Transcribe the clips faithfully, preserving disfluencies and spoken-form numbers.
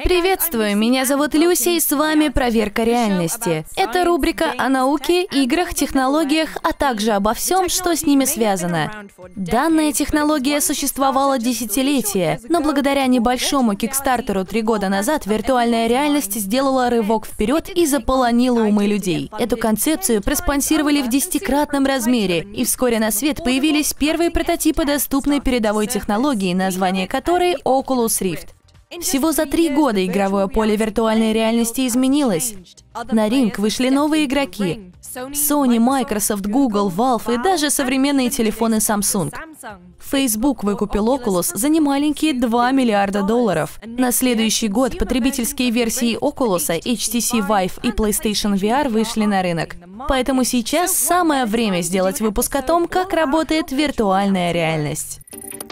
Приветствую, меня зовут Люся, и с вами «Проверка реальности». Это рубрика о науке, играх, технологиях, а также обо всем, что с ними связано. Данная технология существовала десятилетия, но благодаря небольшому кикстартеру три года назад виртуальная реальность сделала рывок вперед и заполонила умы людей. Эту концепцию проспонсировали в десятикратном размере, и вскоре на свет появились первые прототипы доступной передовой технологии, название которой Oculus Rift. Всего за три года игровое поле виртуальной реальности изменилось. На ринг вышли новые игроки – Sony, Microsoft, Google, Valve и даже современные телефоны Samsung. Facebook выкупил Oculus за немаленькие два миллиарда долларов. На следующий год потребительские версии Oculus, эйч ти си Vive и PlayStation ви ар вышли на рынок. Поэтому сейчас самое время сделать выпуск о том, как работает виртуальная реальность.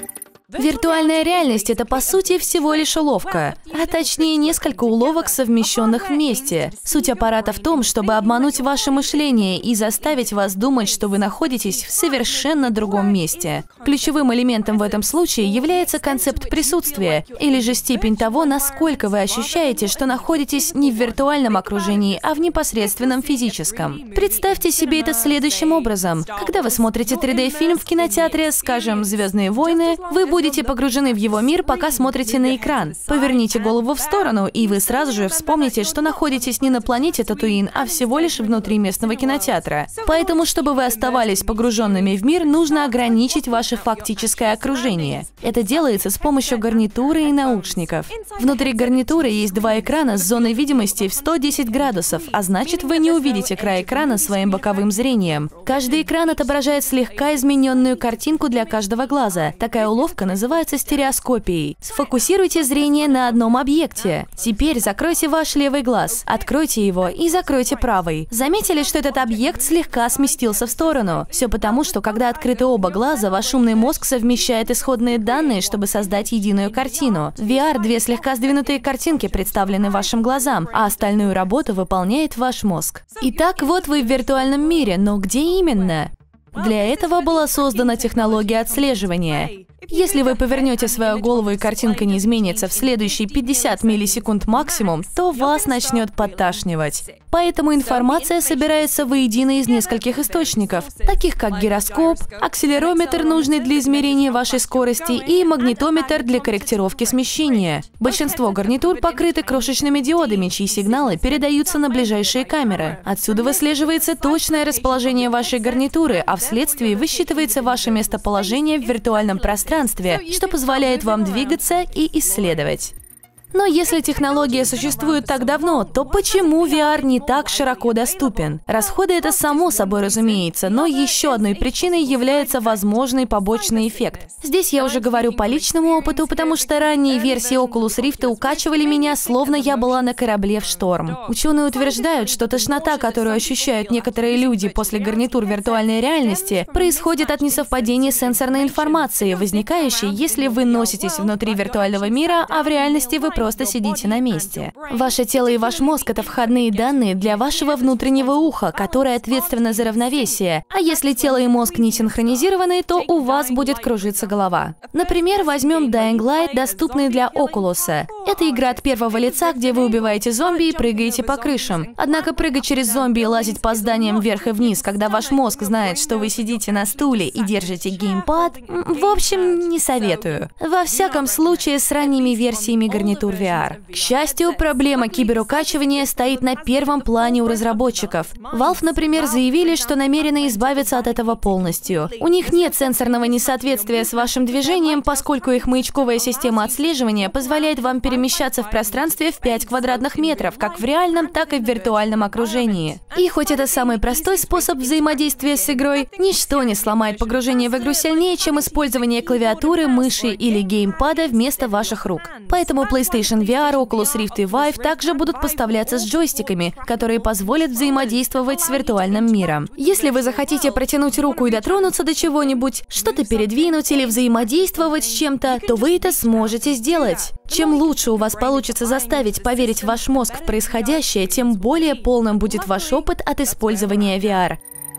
Виртуальная реальность – это, по сути, всего лишь уловка, а точнее несколько уловок, совмещенных вместе. Суть аппарата в том, чтобы обмануть ваше мышление и заставить вас думать, что вы находитесь в совершенно другом месте. Ключевым элементом в этом случае является концепт присутствия, или же степень того, насколько вы ощущаете, что находитесь не в виртуальном окружении, а в непосредственном физическом. Представьте себе это следующим образом. Когда вы смотрите три дэ-фильм в кинотеатре, скажем, «Звездные войны», вы будете Будете погружены в его мир, пока смотрите на экран. Поверните голову в сторону, и вы сразу же вспомните, что находитесь не на планете Татуин, а всего лишь внутри местного кинотеатра. Поэтому, чтобы вы оставались погруженными в мир, нужно ограничить ваше фактическое окружение. Это делается с помощью гарнитуры и наушников. Внутри гарнитуры есть два экрана с зоной видимости в сто десять градусов, а значит, вы не увидите край экрана своим боковым зрением. Каждый экран отображает слегка измененную картинку для каждого глаза. Такая уловка называется стереоскопией. Сфокусируйте зрение на одном объекте. Теперь закройте ваш левый глаз, откройте его и закройте правый. Заметили, что этот объект слегка сместился в сторону? Все потому, что когда открыты оба глаза, ваш умный мозг совмещает исходные данные, чтобы создать единую картину. В ви ар две слегка сдвинутые картинки представлены вашим глазам, а остальную работу выполняет ваш мозг. Итак, вот вы в виртуальном мире, но где именно? Для этого была создана технология отслеживания. Если вы повернете свою голову и картинка не изменится в следующие пятьдесят миллисекунд максимум, то вас начнет подташнивать. Поэтому информация собирается воедино из нескольких источников, таких как гироскоп, акселерометр, нужный для измерения вашей скорости, и магнитометр для корректировки смещения. Большинство гарнитур покрыты крошечными диодами, чьи сигналы передаются на ближайшие камеры. Отсюда выслеживается точное расположение вашей гарнитуры, а вследствие высчитывается ваше местоположение в виртуальном пространстве, что позволяет вам двигаться и исследовать. Но если технология существует так давно, то почему ви ар не так широко доступен? Расходы — это само собой разумеется, но еще одной причиной является возможный побочный эффект. Здесь я уже говорю по личному опыту, потому что ранние версии Oculus Rift укачивали меня, словно я была на корабле в шторм. Ученые утверждают, что тошнота, которую ощущают некоторые люди после гарнитур виртуальной реальности, происходит от несовпадения сенсорной информации, возникающей, если вы носитесь внутри виртуального мира, а в реальности вы просто сидите на месте. Ваше тело и ваш мозг – это входные данные для вашего внутреннего уха, которое ответственно за равновесие. А если тело и мозг не синхронизированы, то у вас будет кружиться голова. Например, возьмем Dying Light, доступный для Oculus. Это игра от первого лица, где вы убиваете зомби и прыгаете по крышам. Однако прыгать через зомби и лазить по зданиям вверх и вниз, когда ваш мозг знает, что вы сидите на стуле и держите геймпад, в общем, не советую. Во всяком случае, с ранними версиями гарнитур ви ар. К счастью, проблема киберукачивания стоит на первом плане у разработчиков. Valve, например, заявили, что намерены избавиться от этого полностью. У них нет сенсорного несоответствия с вашим движением, поскольку их маячковая система отслеживания позволяет вам перемещаться в пространстве в пять квадратных метров, как в реальном, так и в виртуальном окружении. И хоть это самый простой способ взаимодействия с игрой, ничто не сломает погружение в игру сильнее, чем использование клавиатуры, мыши или геймпада вместо ваших рук. Поэтому PlayStation ви ар, Oculus Rift и Vive также будут поставляться с джойстиками, которые позволят взаимодействовать с виртуальным миром. Если вы захотите протянуть руку и дотронуться до чего-нибудь, что-то передвинуть или взаимодействовать с чем-то, то вы это сможете сделать. Чем лучше у вас получится заставить поверить ваш мозг в происходящее, тем более полным будет ваш опыт от использования ви ар.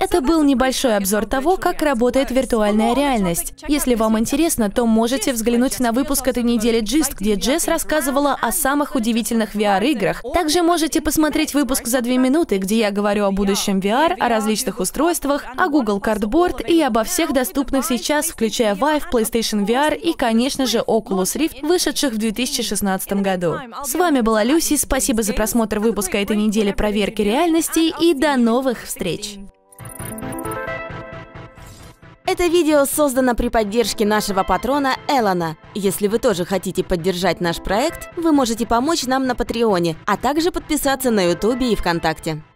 Это был небольшой обзор того, как работает виртуальная реальность. Если вам интересно, то можете взглянуть на выпуск этой недели Gist, где Джесс рассказывала о самых удивительных ви ар-играх. Также можете посмотреть выпуск за две минуты, где я говорю о будущем ви ар, о различных устройствах, о Google Cardboard и обо всех доступных сейчас, включая Vive, PlayStation ви ар и, конечно же, Oculus Rift, вышедших в две тысячи шестнадцатом году. С вами была Люси, спасибо за просмотр выпуска этой недели проверки реальности и до новых встреч! Это видео создано при поддержке нашего патрона Элона. Если вы тоже хотите поддержать наш проект, вы можете помочь нам на Патреоне, а также подписаться на Ютубе и ВКонтакте.